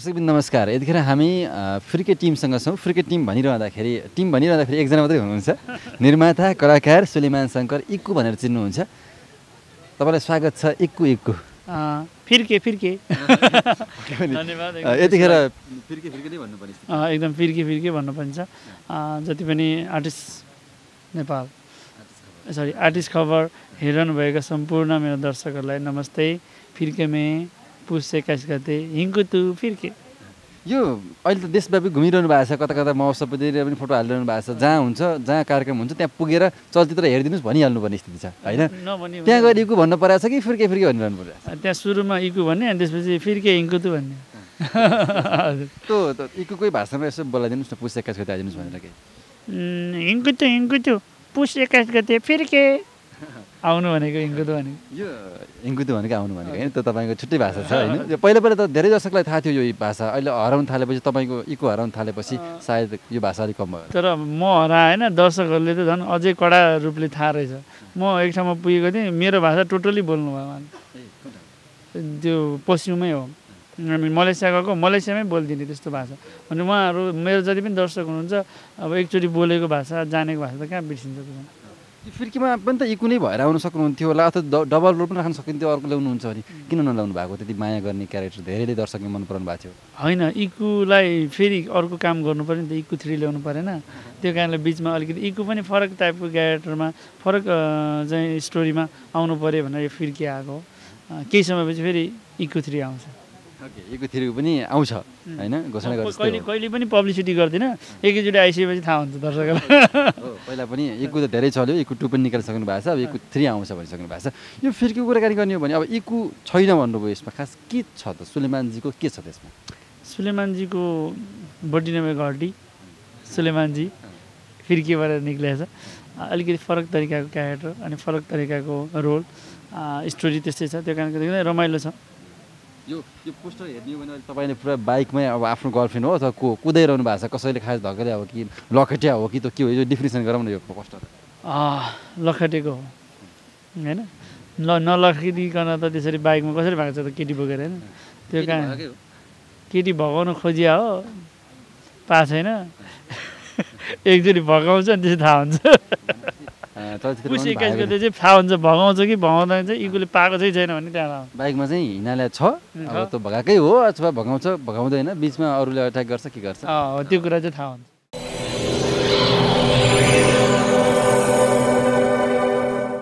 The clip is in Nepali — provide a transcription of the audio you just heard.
दर्शकबिन नमस्कार। यतिखेर हामी फ्रिके टिमसँग छौँ। फ्रिके टिम भनिरहँदाखेरि एकजना मात्रै हुनुहुन्छ, निर्माता कलाकार सुलेमान शङ्कर इक्कु भनेर चिन्नुहुन्छ। तपाईँलाई स्वागत छ इक्कु इक्कु। फिर्के धन्यवाद। यतिखेर फिर्के नै भन्नुपर्ने एकदम फिर्के भन्नुपर्छ। जति पनि आर्टिस्ट खबर हेरिरहनु भएका सम्पूर्ण मेरो दर्शकहरूलाई नमस्ते। फिर्केमे पुस 21 गते हिङकुतु फिर्के। यो अहिले त देशव्यापी घुमिरहनु भएको छ, कता कता महोत्सवतिर पनि फोटो हालिरहनु भएको छ। जहाँ हुन्छ, जहाँ कार्यक्रम हुन्छ त्यहाँ पुगेर चलचित्र हेरिदिनुहोस् भनिहाल्नु पर्ने स्थिति छ होइन? त्यहाँ गएर इक्कु भन्नु परेको छ कि फिर्के भनिरहनु परेको छ? त्यहाँ सुरुमा इक्कु भन्ने अनि त्यसपछि फिर्के हिङकुतु भन्ने। त्यो इक्कुकै भाषामा यसो बोलाइदिनुहोस् न, पुस 21 गते आइदिनुहोस् भनेर के? हिङकुतु पुस 21 गते फिर्के आउनु भनेको हिङकुतु भनेको। यो हिङकुतु भनेको आउनु भनेको होइन, त्यो तपाईँको छुट्टै भाषा छ होइन? यो पहिला त धेरै दर्शकलाई थाहा थियो यो भाषा, अहिले हराउन थालेपछि तपाईँको इक्कु हराउन थालेपछि सायद यो भाषा अलिक कम भयो। तर म हराएन, दर्शकहरूले त झन् अझै कडा रूपले थाहा रहेछ। म एक ठाउँमा पुगेको थिएँ, मेरो भाषा टोटली बोल्नु भयो। त्यो पश्चिममै हो, हामी मलेसिया गएको, मलेसियामै बोलिदिने त्यस्तो भाषा। अनि उहाँहरू मेरो जति पनि दर्शक हुनुहुन्छ, अब एकचोटि बोलेको भाषा जानेको भाषा त कहाँ बिर्सिन्छ त? फिर्कीमा पनि त इक्कु नै भएर आउनु सक्नुहुन्थ्यो होला, अथवा डबल रोल पनि राख्न सकिन्थ्यो, अर्को ल्याउनुहुन्छ भने किन नलाउनु भएको? त्यति माया गर्ने क्यारेक्टर धेरैले दर्शकले मन पराउनु भएको थियो। होइन, इक्कुलाई फेरि अर्को काम गर्नु पऱ्यो नि त, इक्कु 3 ल्याउनु परेन। त्यो कारणले बिचमा अलिकति इक्कु पनि फरक टाइपको क्यारेक्टरमा, फरक चाहिँ स्टोरीमा आउनु पऱ्यो भनेर यो फिर्के आएको। केही समयपछि फेरि इक्कु 3 आउँछ। इक्कु 3 पनि आउँछ होइन? घोषणा गर्छ। कहिले पनि पब्लिसिटी गर्दिनँ, एकैचोटि आइसकेपछि थाहा हुन्छ दर्शकलाई। पहिला पनि इक्कु त धेरै चल्यो, इक्कु 2 पनि निकालिसक्नु भएको छ, अब इक्कु 3 आउँछ भनिसक्नु भएको छ। यो फिर्केको कुराकानी गर्ने हो भने अब इक्कु छैन भन्नुभयो, यसमा खास के छ त? सुलेमानजीको के छ त्यसमा? सुलेमानजीको बडी नभएको हड्डी सुलेमानजी फिर्केबाट निक्लिएको छ। अलिकति फरक तरिकाको क्यारेक्टर अनि फरक तरिकाको रोल, स्टोरी त्यस्तै छ। त्यो कारणले गर्दा रमाइलो छ। यो पोस्टर हेर्ने हो भने तपाईँले पुरा बाइकमै अब आफ्नो गर्लफ्रेन्ड हो अथवा कुदाइरहनु भएको छ, कसैले खास धकेल्या हो कि लखेटिया हो कि त के हो? यो डिफिनेसन गरौँ न यो पोस्टर। लखेटेको हो होइन, नलखेटिकन त त्यसरी बाइकमा कसरी भएको छ त केटी बोकेर होइन? त्यो कहाँ केटी भगाउन खोजिया हो, पाएको छैन। एकचोटि भगाउँछ अनि त्यसै थाहा हुन्छ। पुस 21 गते चाहिँ थाहा हुन्छ भगाउँछ कि भगाउँदैन चाहिँ, इक्कुले पाएको चाहिँ छैन भने त्यहाँ बाइकमा चाहिँ हिँडाले छ, अब त्यो भगाएकै हो अथवा भगाउँदैन, बिचमा अरूले अट्याक गर्छ के गर्छ, त्यो कुरा चाहिँ थाहा हुन्छ।